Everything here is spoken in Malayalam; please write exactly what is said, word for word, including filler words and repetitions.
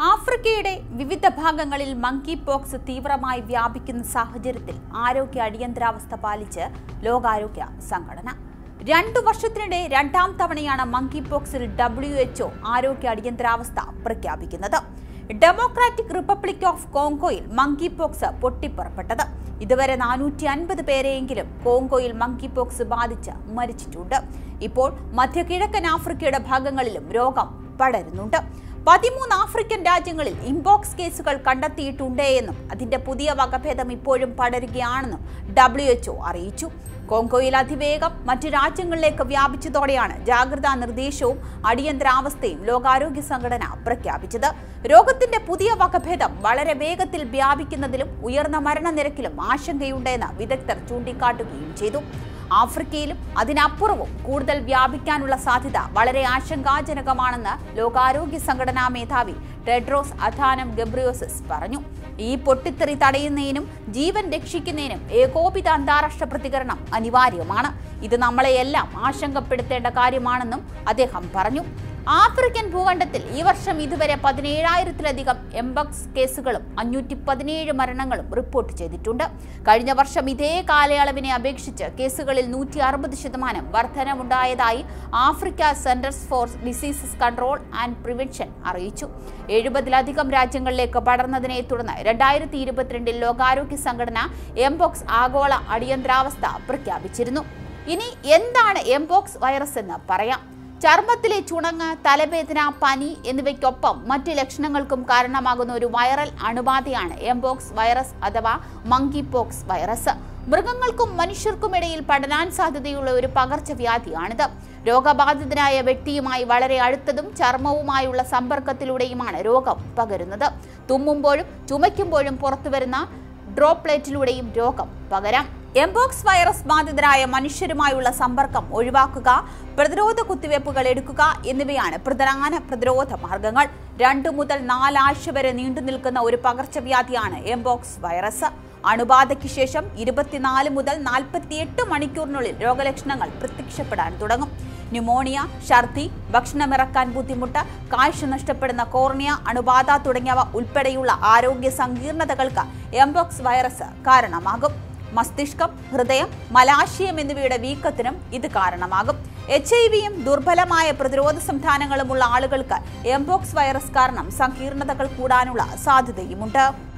ആഫ്രിക്കയുടെ വിവിധ ഭാഗങ്ങളിൽ മങ്കി പോക്സ് തീവ്രമായി വ്യാപിക്കുന്ന സാഹചര്യത്തിൽ ആരോഗ്യ അടിയന്തരാവസ്ഥ പാലിച്ച് ലോകാരോഗ്യ സംഘടന. രണ്ടു വർഷത്തിനിടെ രണ്ടാം തവണയാണ് മങ്കി പോക്സിൽ ഡബ്ല്യു എച്ച്ഒ ആരോഗ്യ അടിയന്തരാവസ്ഥ പ്രഖ്യാപിക്കുന്നത്. ഡെമോക്രാറ്റിക് റിപ്പബ്ലിക് ഓഫ് കോങ്കോയിൽ മങ്കി പോക്സ് പൊട്ടിപ്പുറപ്പെട്ടത്. ഇതുവരെ നാനൂറ്റി അൻപത് പേരെയെങ്കിലും കോങ്കോയിൽ മങ്കി പോക്സ് ബാധിച്ച് മരിച്ചിട്ടുണ്ട്. ഇപ്പോൾ മധ്യകിഴക്കൻ ആഫ്രിക്കയുടെ ഭാഗങ്ങളിലും രോഗം പടരുന്നുണ്ട്. പതിമൂന്ന് ആഫ്രിക്കൻ രാജ്യങ്ങളിൽ ഇംപോക്സ് കേസുകൾ കണ്ടെത്തിയിട്ടുണ്ട് എന്നും അതിന്റെ പുതിയ വകഭേദം ഇപ്പോഴും പടരുകയാണെന്നും ഡബ്ല്യു എച്ച്ഒ അറിയിച്ചു. കോങ്കോയിൽ അതിവേഗം മറ്റു രാജ്യങ്ങളിലേക്ക് വ്യാപിച്ചതോടെയാണ് ജാഗ്രതാ നിർദ്ദേശവും അടിയന്തരാവസ്ഥയും ലോകാരോഗ്യ സംഘടന പ്രഖ്യാപിച്ചത്. രോഗത്തിന്റെ പുതിയ വകഭേദം വളരെ വേഗത്തിൽ വ്യാപിക്കുന്നതിലും ഉയർന്ന മരണനിരക്കിലും ആശങ്കയുണ്ടെന്ന് വിദഗ്ധർ ചൂണ്ടിക്കാട്ടുകയും ചെയ്തു. ആഫ്രിക്കയിലും അതിനപ്പുറവും കൂടുതൽ വ്യാപിക്കാനുള്ള സാധ്യത വളരെ ആശങ്കാജനകമാണെന്ന് ലോകാരോഗ്യ സംഘടനാ മേധാവി ടെഡ്രോസ് അഥാനം ഗബ്രിയേസസ് പറഞ്ഞു. ഈ പൊട്ടിത്തെറി തടയുന്നതിനും ജീവൻ രക്ഷിക്കുന്നതിനും ഏകോപിത അന്താരാഷ്ട്ര പ്രതികരണം അനിവാര്യമാണ്. ഇത് നമ്മളെയെല്ലാം ആശങ്കപ്പെടുത്തേണ്ട കാര്യമാണെന്നും അദ്ദേഹം പറഞ്ഞു. ആഫ്രിക്കൻ ഭൂഖണ്ഡത്തിൽ ഈ വർഷം ഇതുവരെ പതിനേഴായിരത്തിലധികം എംപോക്സ് കേസുകളും അഞ്ഞൂറ്റി പതിനേഴ് മരണങ്ങളും റിപ്പോർട്ട് ചെയ്തിട്ടുണ്ട്. കഴിഞ്ഞ വർഷം ഇതേ കാലയളവിനെ അപേക്ഷിച്ച് കേസുകളിൽ നൂറ്റി അറുപത് ശതമാനം വർധനവുണ്ടായതായി Africa centres for diseases control and prevention അറിയിച്ചു. എഴുപതിലധികം രാജ്യങ്ങളിലേക്ക് പടർന്നതിനെ തുടർന്ന് രണ്ടായിരത്തി ഇരുപത്തിരണ്ടിൽ ലോകാരോഗ്യ സംഘടന എംപോക്സ് ആഗോള അടിയന്തരാവസ്ഥ പ്രഖ്യാപിച്ചിരുന്നു. ഇനി എന്താണ് എംപോക്സ് വൈറസ് എന്ന് പറയാം. ചർമ്മത്തിലെ ചുണങ്ങ്, തലവേദന, പനി എന്നിവയ്ക്കൊപ്പം മറ്റ് ലക്ഷണങ്ങൾക്കും കാരണമാകുന്ന ഒരു വൈറൽ അണുബാധയാണ് എംപോക്സ് വൈറസ് അഥവാ മങ്കി പോക്സ് വൈറസ്. മൃഗങ്ങൾക്കും മനുഷ്യർക്കുമിടയിൽ പടരാൻ സാധ്യതയുള്ള ഒരു പകർച്ചവ്യാധിയാണിത്. രോഗബാധിതനായ വ്യക്തിയുമായി വളരെ അടുത്തതും ചർമ്മവുമായുള്ള സമ്പർക്കത്തിലൂടെയുമാണ് രോഗം പകരുന്നത്. തുമ്മുമ്പോഴും ചുമയ്ക്കുമ്പോഴും പുറത്തുവരുന്ന ഡ്രോപ്ലെറ്റിലൂടെയും രോഗം പകരാം. എംപോക്സ് വൈറസ് ബാധിതരായ മനുഷ്യരുമായുള്ള സമ്പർക്കം ഒഴിവാക്കുക, പ്രതിരോധ കുത്തിവയ്പ്പുകൾ എടുക്കുക എന്നിവയാണ് പ്രധാന പ്രതിരോധ മാർഗങ്ങൾ. രണ്ടു മുതൽ നാലാഴ്ച വരെ നീണ്ടു നിൽക്കുന്ന ഒരു പകർച്ചവ്യാധിയാണ് എംപോക്സ് വൈറസ്. അണുബാധയ്ക്ക് ശേഷം ഇരുപത്തിനാല് മുതൽ നാൽപ്പത്തിയെട്ട് മണിക്കൂറിനുള്ളിൽ രോഗലക്ഷണങ്ങൾ പ്രത്യക്ഷപ്പെടാൻ തുടങ്ങും. ന്യൂമോണിയ, ഛർദി, ഭക്ഷണമിറക്കാൻ ബുദ്ധിമുട്ട്, കാഴ്ച നഷ്ടപ്പെടുന്ന കോർണിയ, അണുബാധ തുടങ്ങിയവ ഉൾപ്പെടെയുള്ള ആരോഗ്യ സങ്കീർണതകൾക്ക് എംപോക്സ് വൈറസ് കാരണമാകും. മസ്തിഷ്കം, ഹൃദയം, മലാശയം എന്നിവയുടെ വീക്കത്തിനും ഇത് കാരണമാകും. എച്ച് ഐ വിയും ദുർബലമായ പ്രതിരോധ സംവിധാനങ്ങളുമുള്ള ആളുകൾക്ക് എംപോക്സ് വൈറസ് കാരണം സങ്കീർണതകൾ കൂടാനുള്ള സാധ്യതയുമുണ്ട്.